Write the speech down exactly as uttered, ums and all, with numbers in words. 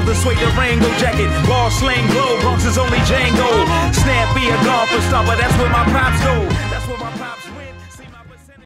father sway the Rango jacket. Ball sling glow, Bronx is only Django. Snappy a golfer stopper, that's where my pops go. That's where my